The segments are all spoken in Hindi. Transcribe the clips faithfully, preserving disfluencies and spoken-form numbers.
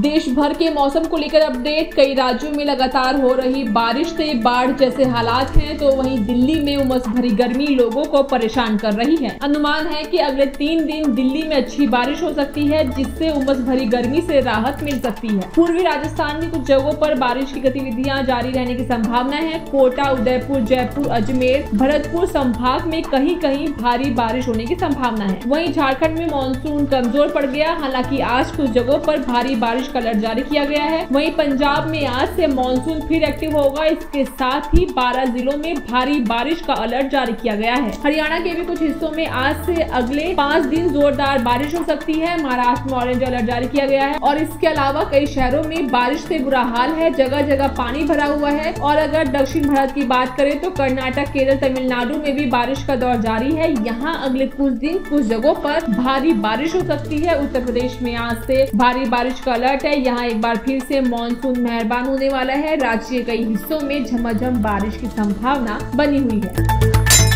देश भर के मौसम को लेकर अपडेट। कई राज्यों में लगातार हो रही बारिश से बाढ़ जैसे हालात हैं, तो वहीं दिल्ली में उमस भरी गर्मी लोगों को परेशान कर रही है। अनुमान है कि अगले तीन दिन दिल्ली में अच्छी बारिश हो सकती है, जिससे उमस भरी गर्मी से राहत मिल सकती है। पूर्वी राजस्थान में कुछ जगहों पर बारिश की गतिविधियां जारी रहने की संभावना है। कोटा, उदयपुर, जयपुर, अजमेर, भरतपुर संभाग में कहीं कहीं भारी बारिश होने की संभावना है। वहीं झारखंड में मानसून कमजोर पड़ गया, हालांकि आज कुछ जगहों पर भारी बारिश का अलर्ट जारी किया गया है। वहीं पंजाब में आज से मानसून फिर एक्टिव होगा। इसके साथ ही बारह जिलों में भारी बारिश का अलर्ट जारी किया गया है। हरियाणा के भी कुछ हिस्सों में आज से अगले पाँच दिन जोरदार बारिश हो सकती है। महाराष्ट्र में ऑरेंज अलर्ट जारी किया गया है और इसके अलावा कई शहरों में बारिश से बुरा हाल है, जगह जगह पानी भरा हुआ है। और अगर दक्षिण भारत की बात करें तो कर्नाटक, केरल, तमिलनाडु में भी बारिश का दौर जारी है। यहाँ अगले कुछ दिन कुछ जगहों पर भारी बारिश हो सकती है। उत्तर प्रदेश में आज से भारी बारिश का अलर्ट है। यहाँ एक बार फिर से मानसून मेहरबान होने वाला है। राज्य के कई हिस्सों में झमाझम बारिश की संभावना बनी हुई है।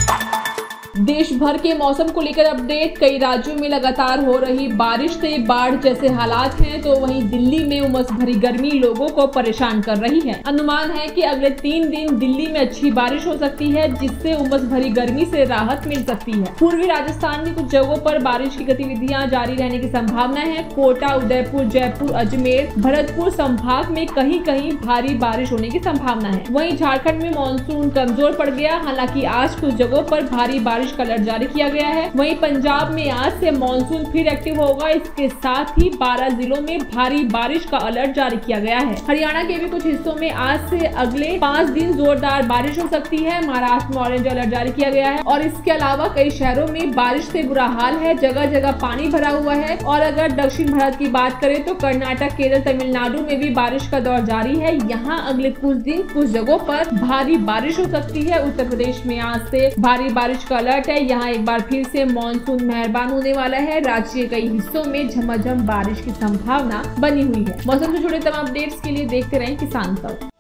देश भर के मौसम को लेकर अपडेट। कई राज्यों में लगातार हो रही बारिश से बाढ़ जैसे हालात हैं, तो वहीं दिल्ली में उमस भरी गर्मी लोगों को परेशान कर रही है। अनुमान है कि अगले तीन दिन दिल्ली में अच्छी बारिश हो सकती है, जिससे उमस भरी गर्मी से राहत मिल सकती है। पूर्वी राजस्थान में कुछ जगहों पर बारिश की गतिविधियां जारी रहने की संभावना है। कोटा, उदयपुर, जयपुर, अजमेर, भरतपुर संभाग में कहीं कहीं भारी बारिश होने की संभावना है। वहीं झारखंड में मानसून कमजोर पड़ गया, हालांकि आज कुछ जगहों पर भारी बारिश का अलर्ट जारी किया गया है। वहीं पंजाब में आज से मानसून फिर एक्टिव होगा। इसके साथ ही बारह जिलों में भारी बारिश का अलर्ट जारी किया गया है। हरियाणा के भी कुछ हिस्सों में आज से अगले पाँच दिन जोरदार बारिश हो सकती है। महाराष्ट्र में ऑरेंज अलर्ट जारी किया गया है और इसके अलावा कई शहरों में बारिश से बुरा हाल है, जगह जगह पानी भरा हुआ है। और अगर दक्षिण भारत की बात करें तो कर्नाटक, केरल, तमिलनाडु में भी बारिश का दौर जारी है। यहाँ अगले कुछ दिन कुछ जगहों पर भारी बारिश हो सकती है। उत्तर प्रदेश में आज से भारी बारिश का अलर्ट है। यहाँ एक बार फिर से मानसून मेहरबान होने वाला है। राज्य के कई हिस्सों में झमाझम बारिश की संभावना बनी हुई है। मौसम से जुड़े तमाम अपडेट्स के लिए देखते रहें किसान तक।